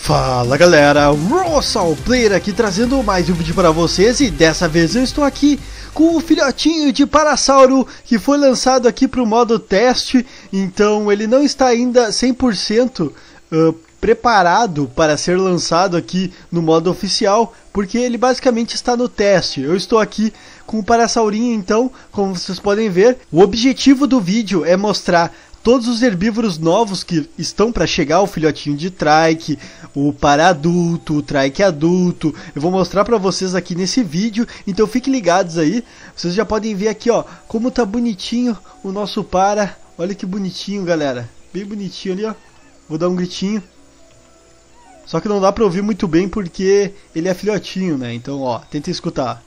Fala galera, Rossal Player aqui trazendo mais um vídeo para vocês e dessa vez eu estou aqui com o filhotinho de Parasauro que foi lançado aqui para o modo teste, então ele não está ainda 100% preparado para ser lançado aqui no modo oficial, porque ele basicamente está no teste. Eu estou aqui com o Parasaurinho, então, como vocês podem ver, o objetivo do vídeo é mostrar todos os herbívoros novos que estão para chegar, o filhotinho de Trike, o para-adulto, o Trike adulto. Eu vou mostrar para vocês aqui nesse vídeo, então fiquem ligados aí. Vocês já podem ver aqui, ó, como tá bonitinho o nosso para. Olha que bonitinho, galera. Bem bonitinho ali, ó. Vou dar um gritinho. Só que não dá para ouvir muito bem porque ele é filhotinho, né? Então, ó, tenta escutar.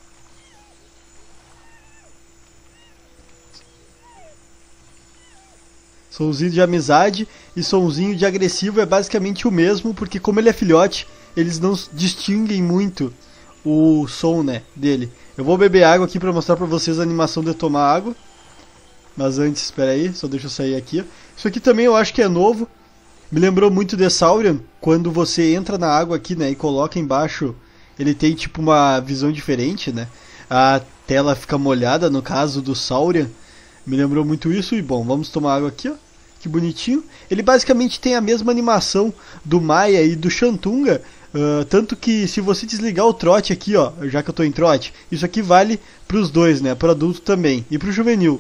Sonzinho de amizade e sonzinho de agressivo é basicamente o mesmo, porque como ele é filhote, eles não distinguem muito o som, né, dele. Eu vou beber água aqui para mostrar para vocês a animação de tomar água. Mas antes, espera aí, só deixa eu sair aqui. Isso aqui também eu acho que é novo. Me lembrou muito de Saurian, quando você entra na água aqui, né, e coloca embaixo, ele tem tipo uma visão diferente, né. A tela fica molhada, no caso do Saurian. Me lembrou muito isso e bom, vamos tomar água aqui, ó. Que bonitinho. Ele basicamente tem a mesma animação do Maia e do Xantunga, tanto que se você desligar o trote aqui, ó, já que eu tô em trote, isso aqui vale para os dois, né, para o adulto também e para o juvenil.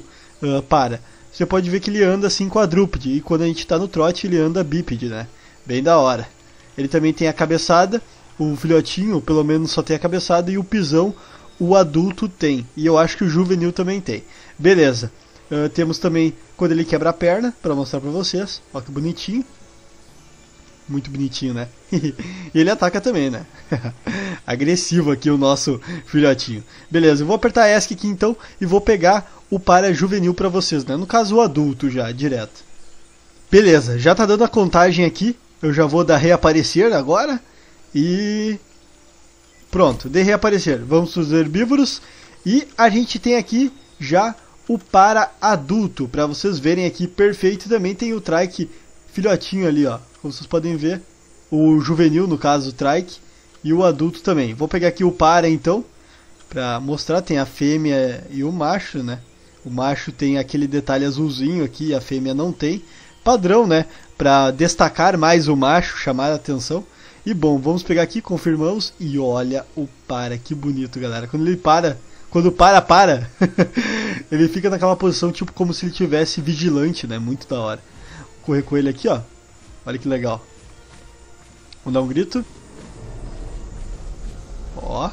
Você pode ver que ele anda assim quadrúpede e quando a gente tá no trote ele anda bípede, né, bem da hora. Ele também tem a cabeçada, o filhotinho pelo menos só tem a cabeçada e o pisão o adulto tem, e eu acho que o juvenil também tem. Beleza. Temos também quando ele quebra a perna, para mostrar para vocês. Olha que bonitinho. Muito bonitinho, né? E ele ataca também, né? Agressivo aqui o nosso filhotinho. Beleza, eu vou apertar ESC aqui então e vou pegar o para juvenil para vocês, né? No caso o adulto já, direto. Beleza, já tá dando a contagem aqui. Eu já vou dar reaparecer agora. E... pronto, dei reaparecer. Vamos para os herbívoros. E a gente tem aqui já o para adulto, para vocês verem aqui perfeito. Também tem o Trike filhotinho ali, ó, como vocês podem ver, o juvenil no caso o Trike e o adulto também. Vou pegar aqui o para então para mostrar, tem a fêmea e o macho, né? O macho tem aquele detalhe azulzinho aqui, a fêmea não tem, padrão, né, para destacar mais o macho, chamar a atenção. E bom, vamos pegar aqui, confirmamos e olha o para, que bonito, galera. Quando ele para, ele fica naquela posição tipo como se ele tivesse vigilante, né? Muito da hora. Vou correr com ele aqui, ó. Olha que legal. Vamos dar um grito. Ó.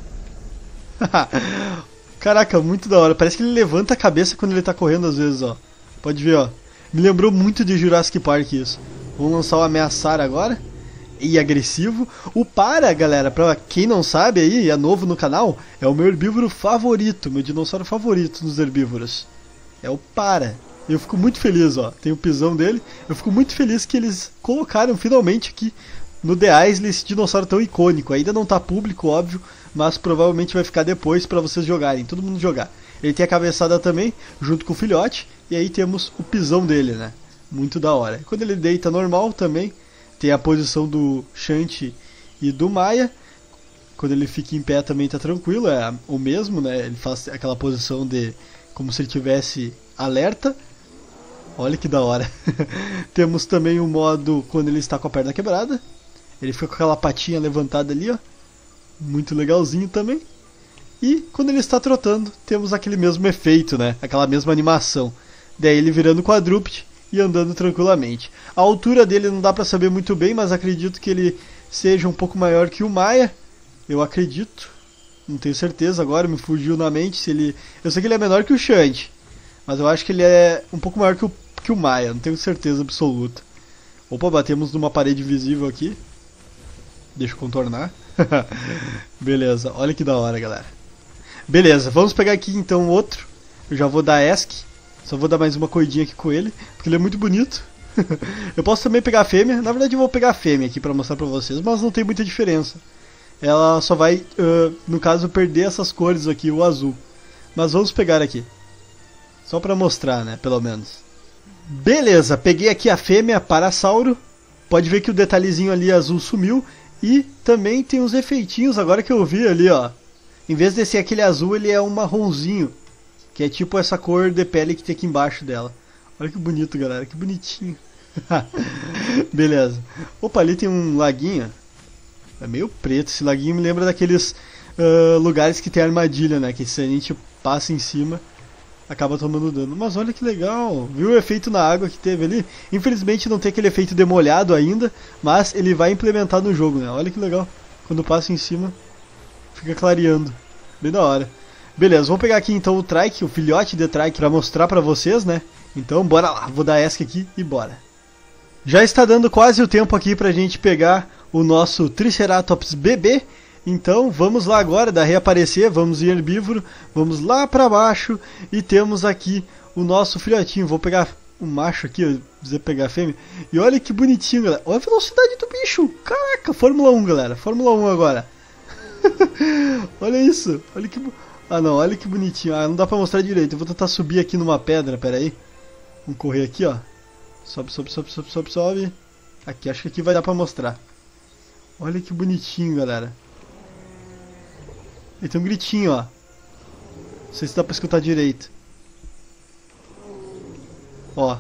Caraca, muito da hora. Parece que ele levanta a cabeça quando ele tá correndo às vezes, ó. Pode ver, ó. Me lembrou muito de Jurassic Park isso. Vamos lançar o Ameaçar agora. E agressivo. O para, galera, pra quem não sabe aí, é novo no canal, é o meu herbívoro favorito, meu dinossauro favorito nos herbívoros. É o para. Eu fico muito feliz, ó. Tem o pisão dele. Eu fico muito feliz que eles colocaram finalmente aqui no The Isle esse dinossauro tão icônico. Ainda não tá público, óbvio, mas provavelmente vai ficar depois pra vocês jogarem, todo mundo jogar. Ele tem a cabeçada também, junto com o filhote, e aí temos o pisão dele, né? Muito da hora. Quando ele deita normal também, tem a posição do Shanty e do Maia. Quando ele fica em pé também tá tranquilo, é o mesmo, né? Ele faz aquela posição de como se ele tivesse alerta. Olha que da hora. Temos também o modo quando ele está com a perna quebrada. Ele fica com aquela patinha levantada ali, ó. Muito legalzinho também. E quando ele está trotando, temos aquele mesmo efeito, né? Aquela mesma animação. Daí ele virando quadrúpede e andando tranquilamente. A altura dele não dá pra saber muito bem, mas acredito que ele seja um pouco maior que o Maia. Eu acredito. Não tenho certeza agora, me fugiu na mente se ele... Eu sei que ele é menor que o Shanty, mas eu acho que ele é um pouco maior que o Maia, não tenho certeza absoluta. Opa, batemos numa parede visível aqui. Deixa eu contornar. Beleza, olha que da hora, galera. Beleza, vamos pegar aqui então outro. Eu já vou dar ESC. Só vou dar mais uma corridinha aqui com ele, porque ele é muito bonito. Eu posso também pegar a fêmea. Na verdade eu vou pegar a fêmea aqui pra mostrar pra vocês, mas não tem muita diferença. Ela só vai, no caso, perder essas cores aqui, o azul. Mas vamos pegar aqui. Só pra mostrar, né, pelo menos. Beleza, peguei aqui a fêmea Parasauro. Pode ver que o detalhezinho ali azul sumiu. E também tem uns efeitinhos agora que eu vi ali, ó. Em vez de ser aquele azul, ele é um marronzinho. Que é tipo essa cor de pele que tem aqui embaixo dela. Olha que bonito, galera. Que bonitinho. Beleza. Opa, ali tem um laguinho. É meio preto. Esse laguinho me lembra daqueles lugares que tem armadilha, né? Que se a gente passa em cima, acaba tomando dano. Mas olha que legal. Viu o efeito na água que teve ali? Infelizmente não tem aquele efeito demolhado ainda. Mas ele vai implementar no jogo, né? Olha que legal. Quando passa em cima, fica clareando. Bem da hora. Beleza, vamos pegar aqui então o Trike, o filhote de Trike, pra mostrar pra vocês, né? Então bora lá, vou dar ESC aqui e bora. Já está dando quase o tempo aqui pra gente pegar o nosso Triceratops bebê. Então vamos lá agora, dar reaparecer, vamos em herbívoro, vamos lá pra baixo e temos aqui o nosso filhotinho. Vou pegar o macho aqui, eu dizer pegar a fêmea. E olha que bonitinho, galera. Olha a velocidade do bicho, caraca, Fórmula 1, galera, Fórmula 1 agora. Olha isso, olha que... Ah não, olha que bonitinho. Ah, não dá pra mostrar direito. Eu vou tentar subir aqui numa pedra, pera aí. Vamos correr aqui, ó. Sobe, sobe, sobe, sobe, sobe, sobe. Aqui, acho que aqui vai dar pra mostrar. Olha que bonitinho, galera. Ele tem um gritinho, ó. Não sei se dá pra escutar direito. Ó.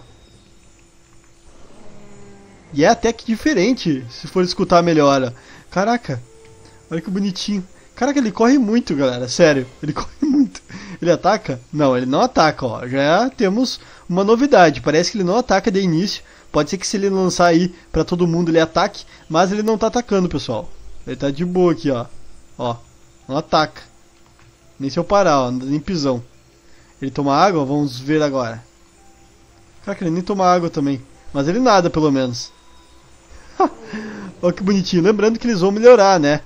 E é até que diferente, se for escutar melhor, ó. Caraca. Olha que bonitinho. Caraca, ele corre muito, galera, sério, ele corre muito. Ele ataca? Não, ele não ataca, ó, já temos uma novidade, parece que ele não ataca de início. Pode ser que se ele lançar aí pra todo mundo ele ataque, mas ele não tá atacando, pessoal. Ele tá de boa aqui, ó, ó, não ataca. Nem se eu parar, ó, nem pisão. Ele toma água? Vamos ver agora. Caraca, ele nem toma água também, mas ele nada pelo menos. Olha que bonitinho, lembrando que eles vão melhorar, né?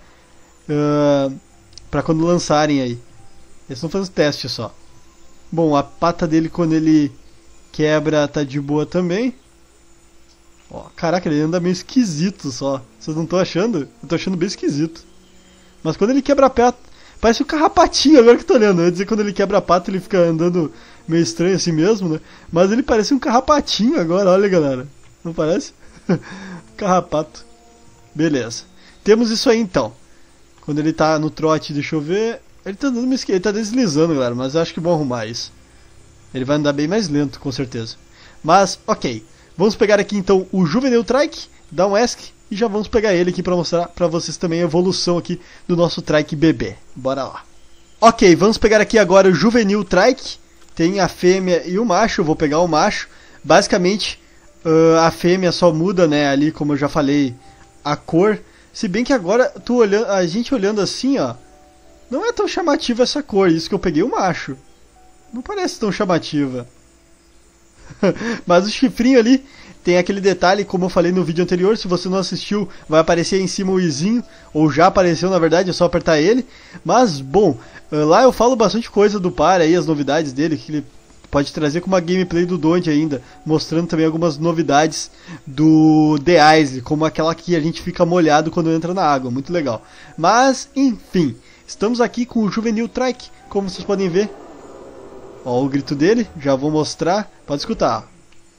Pra quando lançarem aí. Eles estão fazendo teste só. Bom, a pata dele quando ele quebra tá de boa também. Ó, caraca, ele anda meio esquisito só. Vocês não estão achando? Eu tô achando bem esquisito. Mas quando ele quebra a pata, parece um carrapatinho agora que eu tô olhando. Eu ia dizer que quando ele quebra a pata ele fica andando meio estranho assim mesmo, né? Mas ele parece um carrapatinho agora, olha galera. Não parece? Carrapato. Beleza. Temos isso aí então. Quando ele tá no trote, deixa eu ver. Ele tá dando uma esquerda, ele tá deslizando, galera. Mas eu acho que vou arrumar isso. Ele vai andar bem mais lento, com certeza. Mas, ok. Vamos pegar aqui então o Juvenil Trike. Dar um ESC. E já vamos pegar ele aqui pra mostrar pra vocês também a evolução aqui do nosso Trike bebê. Bora lá. Ok, vamos pegar aqui agora o Juvenil Trike. Tem a fêmea e o macho. Eu vou pegar o macho. Basicamente, a fêmea só muda, né? Ali, como eu já falei, a cor. Se bem que agora, a gente olhando assim, ó, não é tão chamativa essa cor, isso que eu peguei o macho. Não parece tão chamativa. Mas o chifrinho ali tem aquele detalhe, como eu falei no vídeo anterior, se você não assistiu, vai aparecer aí em cima o izinho, ou já apareceu na verdade, é só apertar ele. Mas, bom, lá eu falo bastante coisa do par aí, as novidades dele, que ele pode trazer com uma gameplay do Donde ainda, mostrando também algumas novidades do The Ice, como aquela que a gente fica molhado quando entra na água, muito legal. Mas, enfim, estamos aqui com o Juvenil Trike, como vocês podem ver. Ó o grito dele, já vou mostrar, pode escutar.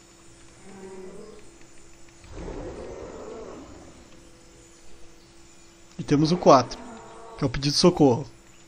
E temos o 4, que é o pedido de socorro.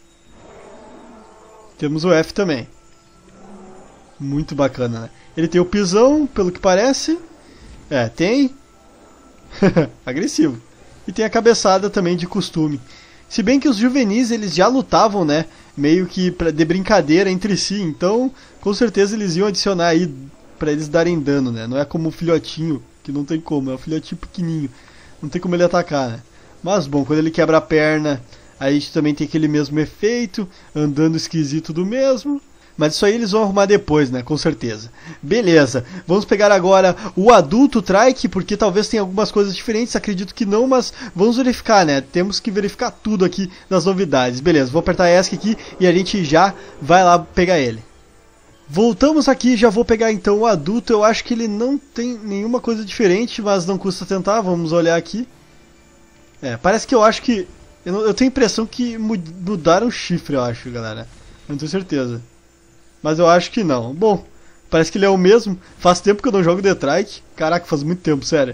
Temos o F também. Muito bacana, né? Ele tem o pisão, pelo que parece. É, tem. Agressivo. E tem a cabeçada também de costume. Se bem que os juvenis, eles já lutavam, né? Meio que de brincadeira entre si. Então, com certeza eles iam adicionar aí pra eles darem dano, né? Não é como o filhotinho, que não tem como. É um filhotinho pequenininho. Não tem como ele atacar, né? Mas, bom, quando ele quebra a perna, aí a gente também tem aquele mesmo efeito. Andando esquisito do mesmo. Mas isso aí eles vão arrumar depois, né? Com certeza. Beleza. Vamos pegar agora o adulto Trike, porque talvez tenha algumas coisas diferentes. Acredito que não, mas vamos verificar, né? Temos que verificar tudo aqui das novidades. Beleza, vou apertar ESC aqui e a gente já vai lá pegar ele. Voltamos aqui, já vou pegar então o adulto. Eu acho que ele não tem nenhuma coisa diferente, mas não custa tentar. Vamos olhar aqui. É, parece que eu acho que... Eu tenho a impressão que mudaram o chifre, eu acho, galera. Eu não tenho certeza. Mas eu acho que não. Bom, parece que ele é o mesmo. Faz tempo que eu não jogo The Trike. Caraca, faz muito tempo, sério.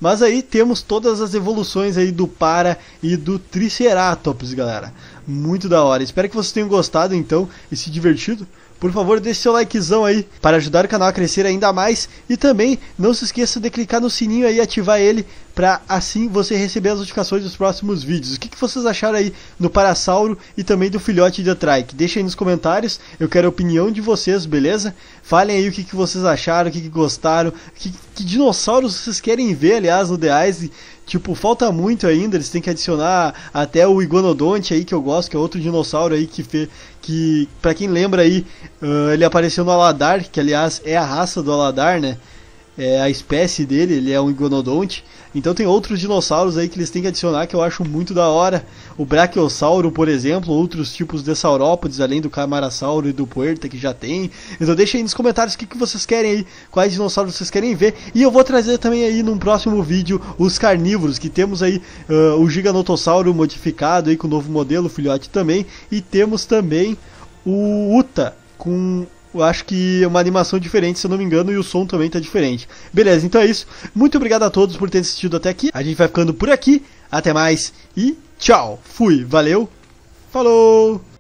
Mas aí temos todas as evoluções aí do Para e do Triceratops, galera. Muito da hora. Espero que vocês tenham gostado então e se divertido. Por favor, deixe seu likezão aí para ajudar o canal a crescer ainda mais. E também não se esqueça de clicar no sininho aí e ativar ele para assim você receber as notificações dos próximos vídeos. O que vocês acharam aí do Parasauro e também do filhote de Trike? Deixa aí nos comentários, eu quero a opinião de vocês, beleza? Falem aí o que vocês acharam, o que gostaram, que dinossauros vocês querem ver, aliás, no The Ice. Tipo, falta muito ainda, eles têm que adicionar até o Iguanodonte aí, que eu gosto, que é outro dinossauro aí que pra quem lembra aí, ele apareceu no Aladar, que aliás é a raça do Aladar, né? É a espécie dele, ele é um Iguanodonte. Então tem outros dinossauros aí que eles têm que adicionar que eu acho muito da hora. O Brachiosauro, por exemplo, outros tipos de saurópodes, além do Camarasauro e do Puerta que já tem. Então deixa aí nos comentários o que vocês querem aí, quais dinossauros vocês querem ver. E eu vou trazer também aí num próximo vídeo os carnívoros, que temos aí o Giganotossauro modificado aí com o novo modelo, filhote também. E temos também o Uta com... eu acho que é uma animação diferente, se eu não me engano, e o som também tá diferente. Beleza, então é isso. Muito obrigado a todos por terem assistido até aqui. A gente vai ficando por aqui. Até mais e tchau. Fui, valeu, falou!